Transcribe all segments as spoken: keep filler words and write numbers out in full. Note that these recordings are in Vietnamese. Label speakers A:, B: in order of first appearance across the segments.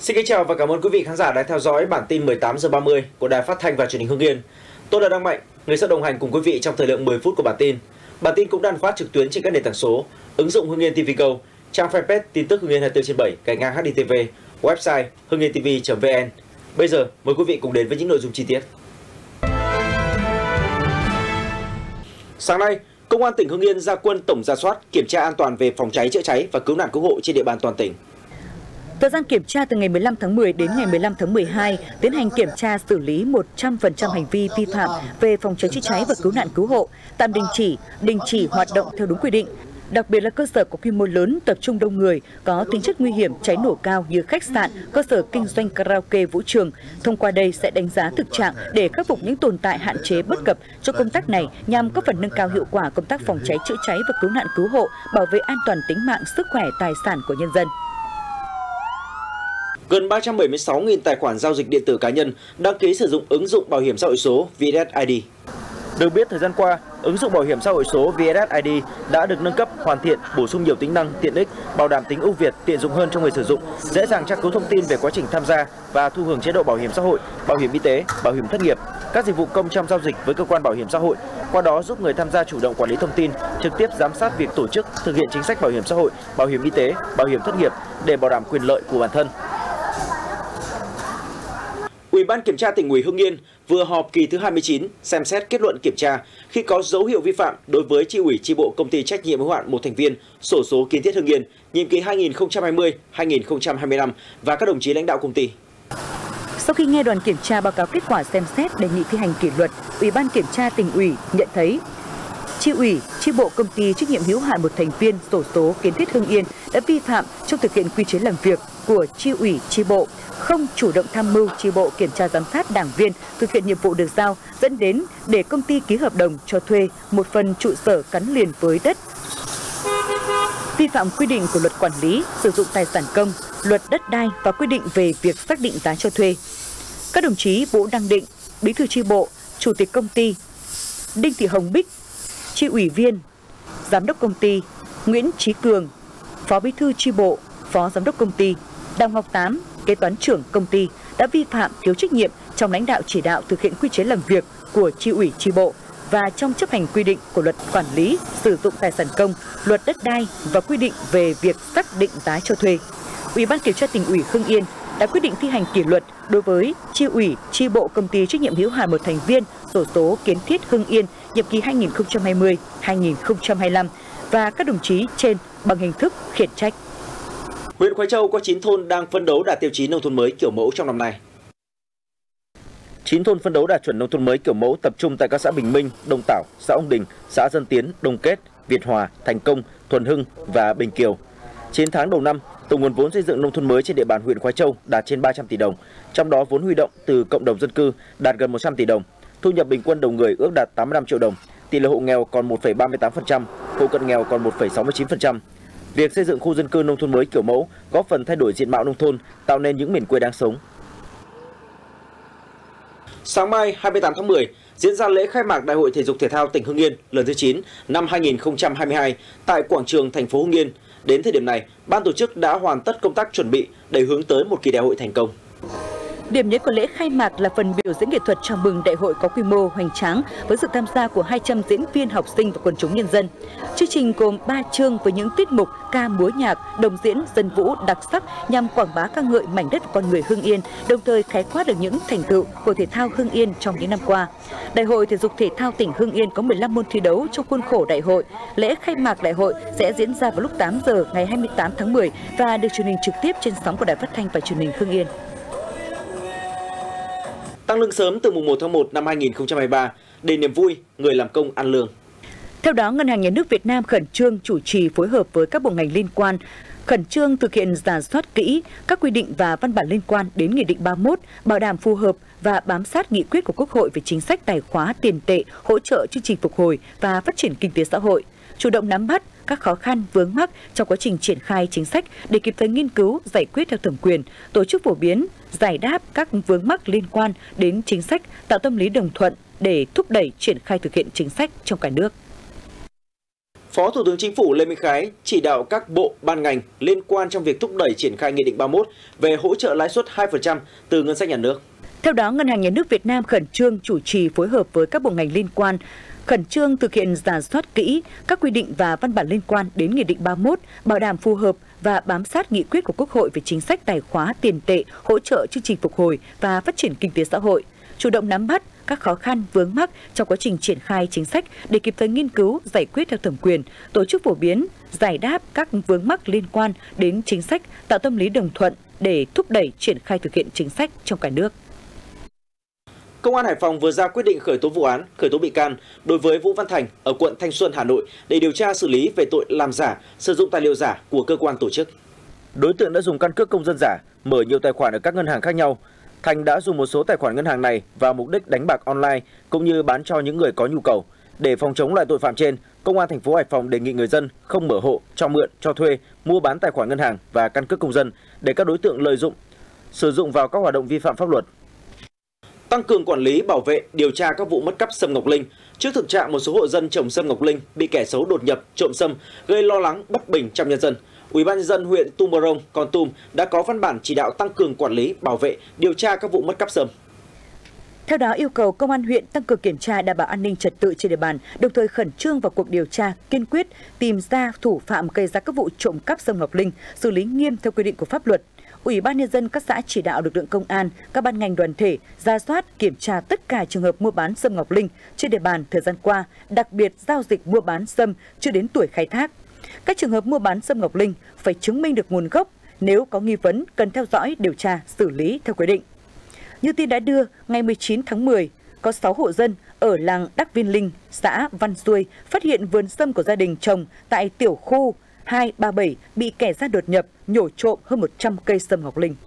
A: Xin kính chào và cảm ơn quý vị khán giả đã theo dõi bản tin mười tám giờ ba mươi của Đài Phát thanh và Truyền hình Hưng Yên. Tôi là Đăng Mạnh, người sẽ đồng hành cùng quý vị trong thời lượng mười phút của bản tin. Bản tin cũng đang phát trực tuyến trên các nền tảng số, ứng dụng Hưng Yên ti vi Go, trang fanpage tin tức Hưng Yên hai mươi tư trên bảy, cài ngang hát đê tê vê, website hưng yên t v chấm v n. Bây giờ mời quý vị cùng đến với những nội dung chi tiết. Sáng nay, Công an tỉnh Hưng Yên ra quân tổng rà soát, kiểm tra an toàn về phòng cháy chữa cháy và cứu nạn cứu hộ trên địa bàn toàn tỉnh.
B: Thời gian kiểm tra từ ngày mười lăm tháng mười đến ngày mười lăm tháng mười hai, tiến hành kiểm tra xử lý một trăm phần trăm hành vi vi phạm về phòng cháy chữa cháy và cứu nạn cứu hộ, tạm đình chỉ, đình chỉ hoạt động theo đúng quy định. Đặc biệt là cơ sở có quy mô lớn, tập trung đông người, có tính chất nguy hiểm, cháy nổ cao như khách sạn, cơ sở kinh doanh karaoke, vũ trường. Thông qua đây sẽ đánh giá thực trạng để khắc phục những tồn tại, hạn chế, bất cập cho công tác này nhằm góp phần nâng cao hiệu quả công tác phòng cháy chữa cháy và cứu nạn cứu hộ, bảo vệ an toàn tính mạng, sức khỏe, tài sản của nhân dân.
A: Gần ba trăm bảy mươi sáu nghìn tài khoản giao dịch điện tử cá nhân đăng ký sử dụng ứng dụng bảo hiểm xã hội số vê ét ét i đê. Được biết, thời gian qua, ứng dụng bảo hiểm xã hội số vê ét ét i đê đã được nâng cấp, hoàn thiện, bổ sung nhiều tính năng, tiện ích, bảo đảm tính ưu việt, tiện dụng hơn cho người sử dụng, dễ dàng tra cứu thông tin về quá trình tham gia và thu hưởng chế độ bảo hiểm xã hội, bảo hiểm y tế, bảo hiểm thất nghiệp, các dịch vụ công trong giao dịch với cơ quan bảo hiểm xã hội. Qua đó giúp người tham gia chủ động quản lý thông tin, trực tiếp giám sát việc tổ chức, thực hiện chính sách bảo hiểm xã hội, bảo hiểm y tế, bảo hiểm thất nghiệp để bảo đảm quyền lợi của bản thân. Ủy ban Kiểm tra Tỉnh ủy Hưng Yên vừa họp kỳ thứ hai mươi chín xem xét kết luận kiểm tra khi có dấu hiệu vi phạm đối với chi ủy chi bộ công ty trách nhiệm hữu hạn một thành viên xổ số Kiến Thiết Hưng Yên nhiệm kỳ hai nghìn không trăm hai mươi đến hai nghìn không trăm hai mươi lăm và các đồng chí lãnh đạo công ty.
B: Sau khi nghe đoàn kiểm tra báo cáo kết quả xem xét đề nghị thi hành kỷ luật, Ủy ban Kiểm tra Tỉnh ủy nhận thấy chi ủy, chi bộ công ty trách nhiệm hữu hạn một thành viên xổ số Kiến Thiết Hưng Yên đã vi phạm trong thực hiện quy chế làm việc của chi ủy, chi bộ, không chủ động tham mưu chi bộ kiểm tra giám sát đảng viên thực hiện nhiệm vụ được giao, dẫn đến để công ty ký hợp đồng cho thuê một phần trụ sở gắn liền với đất, vi phạm quy định của luật quản lý sử dụng tài sản công, luật đất đai và quy định về việc xác định giá cho thuê. Các đồng chí Vũ Đăng Định, Bí thư chi bộ, Chủ tịch công ty, Đinh Thị Hồng Bích, chi ủy viên, giám đốc công ty, Nguyễn Chí Cường, phó bí thư chi bộ, phó giám đốc công ty, Đào Ngọc Tám, kế toán trưởng công ty đã vi phạm thiếu trách nhiệm trong lãnh đạo chỉ đạo thực hiện quy chế làm việc của chi ủy chi bộ và trong chấp hành quy định của luật quản lý sử dụng tài sản công, luật đất đai và quy định về việc xác định giá cho thuê. Ủy ban Kiểm tra Tỉnh ủy Hưng Yên đã quyết định thi hành kỷ luật đối với chi ủy chi bộ công ty trách nhiệm hữu hạn một thành viên xổ số Kiến Thiết Hưng Yên nhiệm kỳ hai nghìn không trăm hai mươi đến hai nghìn không trăm hai mươi lăm và các đồng chí trên bằng hình thức khiển trách.
A: Huyện Khoái Châu có chín thôn đang phấn đấu đạt tiêu chí nông thôn mới kiểu mẫu trong năm nay. chín thôn phấn đấu đạt chuẩn nông thôn mới kiểu mẫu tập trung tại các xã Bình Minh, Đông Tảo, xã Ông Đình, xã Dân Tiến, Đông Kết, Việt Hòa, Thành Công, Thuần Hưng và Bình Kiều. chín tháng đầu năm, tổng nguồn vốn xây dựng nông thôn mới trên địa bàn huyện Khoái Châu đạt trên ba trăm tỷ đồng, trong đó vốn huy động từ cộng đồng dân cư đạt gần một trăm tỷ đồng, thu nhập bình quân đầu người ước đạt tám mươi lăm triệu đồng, tỷ lệ hộ nghèo còn một phẩy ba mươi tám phần trăm, hộ cận nghèo còn một phẩy sáu mươi chín phần trăm. Việc xây dựng khu dân cư nông thôn mới kiểu mẫu góp phần thay đổi diện mạo nông thôn, tạo nên những miền quê đáng sống. Sáng mai hai mươi tám tháng mười diễn ra lễ khai mạc Đại hội Thể dục Thể thao tỉnh Hưng Yên lần thứ chín năm hai nghìn không trăm hai mươi hai tại quảng trường thành phố Hưng Yên. Đến thời điểm này, ban tổ chức đã hoàn tất công tác chuẩn bị để hướng tới một kỳ đại hội thành công.
B: Điểm nhấn của lễ khai mạc là phần biểu diễn nghệ thuật chào mừng đại hội có quy mô hoành tráng với sự tham gia của hai trăm diễn viên, học sinh và quần chúng nhân dân. Chương trình gồm ba chương với những tiết mục ca múa nhạc, đồng diễn, dân vũ đặc sắc nhằm quảng bá ca ngợi mảnh đất và con người Hưng Yên, đồng thời khái quát được những thành tựu của thể thao Hưng Yên trong những năm qua. Đại hội Thể dục Thể thao tỉnh Hưng Yên có mười lăm môn thi đấu trong khuôn khổ đại hội. Lễ khai mạc đại hội sẽ diễn ra vào lúc tám giờ ngày hai mươi tám tháng mười và được truyền hình trực tiếp trên sóng của Đài Phát thanh và Truyền hình Hưng Yên.
A: Tăng lương sớm từ mùng một tháng một năm hai nghìn không trăm hai mươi ba để niềm vui người làm công ăn lương.
B: Theo đó, Ngân hàng Nhà nước Việt Nam khẩn trương chủ trì phối hợp với các bộ ngành liên quan, khẩn trương thực hiện rà soát kỹ các quy định và văn bản liên quan đến Nghị định ba mươi mốt, bảo đảm phù hợp và bám sát nghị quyết của Quốc hội về chính sách tài khóa tiền tệ, hỗ trợ chương trình phục hồi và phát triển kinh tế xã hội, chủ động nắm bắt các khó khăn vướng mắc trong quá trình triển khai chính sách để kịp thời nghiên cứu, giải quyết theo thẩm quyền, tổ chức phổ biến, giải đáp các vướng mắc liên quan đến chính sách, tạo tâm lý đồng thuận để thúc đẩy triển khai thực hiện chính sách trong cả nước.
A: Phó Thủ tướng Chính phủ Lê Minh Khái chỉ đạo các bộ, ban ngành liên quan trong việc thúc đẩy triển khai Nghị định ba mươi mốt về hỗ trợ lãi suất hai phần trăm từ ngân sách nhà nước.
B: Theo đó, Ngân hàng Nhà nước Việt Nam khẩn trương chủ trì phối hợp với các bộ ngành liên quan, khẩn trương thực hiện rà soát kỹ các quy định và văn bản liên quan đến Nghị định ba mươi mốt, bảo đảm phù hợp và bám sát nghị quyết của Quốc hội về chính sách tài khóa tiền tệ, hỗ trợ chương trình phục hồi và phát triển kinh tế xã hội, chủ động nắm bắt các khó khăn vướng mắc trong quá trình triển khai chính sách để kịp thời nghiên cứu, giải quyết theo thẩm quyền, tổ chức phổ biến, giải đáp các vướng mắc liên quan đến chính sách, tạo tâm lý đồng thuận để thúc đẩy triển khai thực hiện chính sách trong cả nước.
A: Công an Hải Phòng vừa ra quyết định khởi tố vụ án, khởi tố bị can đối với Vũ Văn Thành ở quận Thanh Xuân, Hà Nội để điều tra xử lý về tội làm giả, sử dụng tài liệu giả của cơ quan tổ chức. Đối tượng đã dùng căn cước công dân giả, mở nhiều tài khoản ở các ngân hàng khác nhau. Thành đã dùng một số tài khoản ngân hàng này vào mục đích đánh bạc online cũng như bán cho những người có nhu cầu. Để phòng chống loại tội phạm trên, Công an thành phố Hải Phòng đề nghị người dân không mở hộ, cho mượn, cho thuê, mua bán tài khoản ngân hàng và căn cước công dân để các đối tượng lợi dụng, sử dụng vào các hoạt động vi phạm pháp luật. Tăng cường quản lý, bảo vệ, điều tra các vụ mất cắp sâm ngọc linh. Trước thực trạng một số hộ dân trồng sâm ngọc linh bị kẻ xấu đột nhập, trộm sâm gây lo lắng, bất bình trong nhân dân, Ủy ban nhân dân huyện Tumorong, Kon Tum đã có văn bản chỉ đạo tăng cường quản lý, bảo vệ, điều tra các vụ mất cắp sâm.
B: Theo đó, yêu cầu Công an huyện tăng cường kiểm tra đảm bảo an ninh trật tự trên địa bàn, đồng thời khẩn trương vào cuộc điều tra, kiên quyết tìm ra thủ phạm gây ra các vụ trộm cắp sâm ngọc linh, xử lý nghiêm theo quy định của pháp luật. Ủy ban nhân dân các xã chỉ đạo lực lượng công an, các ban ngành đoàn thể rà soát, kiểm tra tất cả trường hợp mua bán sâm ngọc linh trên địa bàn thời gian qua, đặc biệt giao dịch mua bán sâm chưa đến tuổi khai thác. Các trường hợp mua bán sâm ngọc linh phải chứng minh được nguồn gốc, nếu có nghi vấn cần theo dõi, điều tra, xử lý theo quy định. Như tin đã đưa, ngày mười chín tháng mười, có sáu hộ dân ở làng Đắc Viên Linh, xã Văn Xuôi phát hiện vườn sâm của gia đình trồng tại tiểu khu hai ba bảy bị kẻ gian đột nhập, nhổ trộm hơn một trăm cây sâm ngọc linh.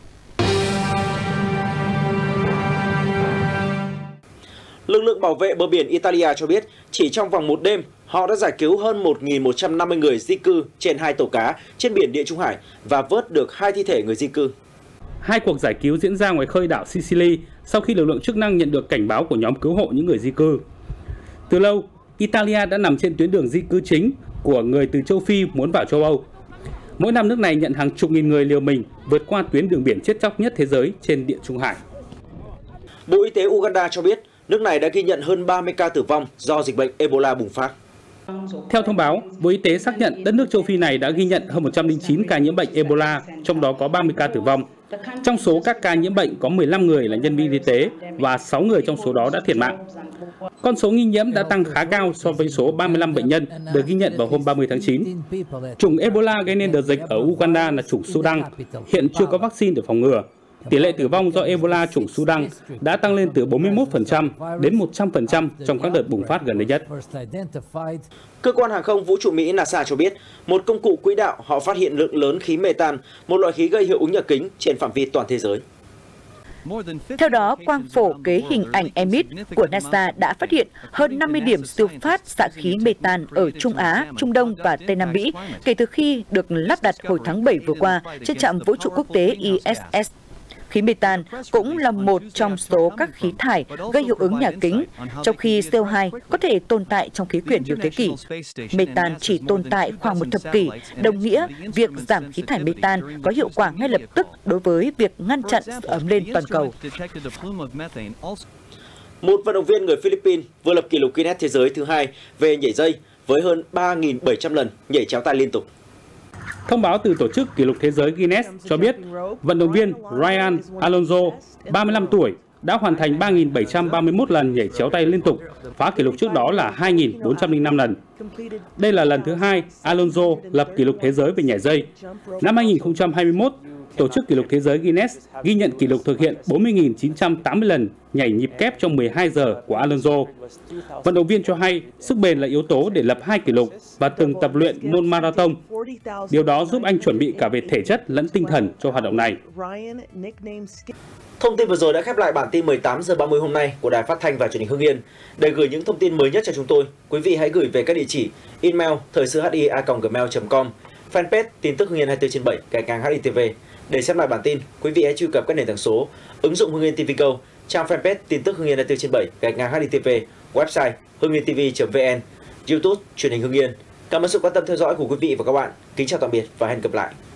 A: Lực lượng bảo vệ bờ biển Italia cho biết, chỉ trong vòng một đêm, họ đã giải cứu hơn một nghìn một trăm năm mươi người di cư trên hai tàu cá trên biển Địa Trung Hải và vớt được hai thi thể người di cư.
C: Hai cuộc giải cứu diễn ra ngoài khơi đảo Sicily sau khi lực lượng chức năng nhận được cảnh báo của nhóm cứu hộ những người di cư. Từ lâu, Italia đã nằm trên tuyến đường di cư chính của người từ châu Phi muốn vào châu Âu. Mỗi năm nước này nhận hàng chục nghìn người liều mình vượt qua tuyến đường biển chết chóc nhất thế giới trên Địa Trung Hải.
A: Bộ Y tế Uganda cho biết, nước này đã ghi nhận hơn ba mươi ca tử vong do dịch bệnh Ebola bùng phát.
C: Theo thông báo, Bộ Y tế xác nhận đất nước châu Phi này đã ghi nhận hơn một trăm lẻ chín ca nhiễm bệnh Ebola, trong đó có ba mươi ca tử vong. Trong số các ca nhiễm bệnh có mười lăm người là nhân viên y tế và sáu người trong số đó đã thiệt mạng. Con số nghi nhiễm đã tăng khá cao so với số ba mươi lăm bệnh nhân được ghi nhận vào hôm ba mươi tháng chín. Chủng Ebola gây nên đợt dịch ở Uganda là chủng Sudan, hiện chưa có vaccine để phòng ngừa. Tỷ lệ tử vong do Ebola chủng Sudan đã tăng lên từ bốn mươi mốt phần trăm đến một trăm phần trăm trong các đợt bùng phát gần đây nhất.
A: Cơ quan hàng không vũ trụ Mỹ NASA cho biết, một công cụ quỹ đạo họ phát hiện lượng lớn khí metan, một loại khí gây hiệu ứng nhà kính trên phạm vi toàn thế giới.
B: Theo đó, quang phổ kế hình ảnh e em i tê của NASA đã phát hiện hơn năm mươi điểm siêu phát xạ khí metan ở Trung Á, Trung Đông và Tây Nam Mỹ kể từ khi được lắp đặt hồi tháng bảy vừa qua trên trạm vũ trụ quốc tế i ét ét. Khí metan cũng là một trong số các khí thải gây hiệu ứng nhà kính, trong khi xê o hai có thể tồn tại trong khí quyển nhiều thế kỷ. Metan chỉ tồn tại khoảng một thập kỷ, đồng nghĩa việc giảm khí thải metan có hiệu quả ngay lập tức đối với việc ngăn chặn sự ấm lên toàn cầu.
A: Một vận động viên người Philippines vừa lập kỷ lục Guinness Thế giới thứ hai về nhảy dây với hơn ba nghìn bảy trăm lần nhảy chéo tay liên tục.
C: Thông báo từ Tổ chức Kỷ lục Thế giới Guinness cho biết, vận động viên Ryan Alonso, ba mươi lăm tuổi, đã hoàn thành ba nghìn bảy trăm ba mươi mốt lần nhảy chéo tay liên tục, phá kỷ lục trước đó là hai nghìn bốn trăm lẻ năm lần. Đây là lần thứ hai Alonso lập kỷ lục thế giới về nhảy dây. Năm hai nghìn không trăm hai mươi mốt, Tổ chức Kỷ lục Thế giới Guinness ghi nhận kỷ lục thực hiện bốn mươi nghìn chín trăm tám mươi lần nhảy nhịp kép trong mười hai giờ của Alonso. Vận động viên cho hay sức bền là yếu tố để lập hai kỷ lục và từng tập luyện môn marathon. Điều đó giúp anh chuẩn bị cả về thể chất lẫn tinh thần cho hoạt động này.
A: Thông tin vừa rồi đã khép lại bản tin mười tám giờ ba mươi hôm nay của Đài Phát thanh và Truyền hình Hưng Yên. Để gửi những thông tin mới nhất cho chúng tôi, quý vị hãy gửi về các địa chỉ email thời sự hi a còng gmail chấm com, fanpage tin tức Hưng Yên hai mươi tư trên bảy gạch ngang hát i tê vê. Để xem lại bản tin, quý vị hãy truy cập các nền tảng số, ứng dụng Hưng Yên ti vi Go, trang fanpage tin tức Hưng Yên hai mươi tư trên bảy gạch ngang hát i tê vê, website hưng yên ti vi chấm vn, YouTube truyền hình Hưng Yên. Cảm ơn sự quan tâm theo dõi của quý vị và các bạn. Kính chào tạm biệt và hẹn gặp lại.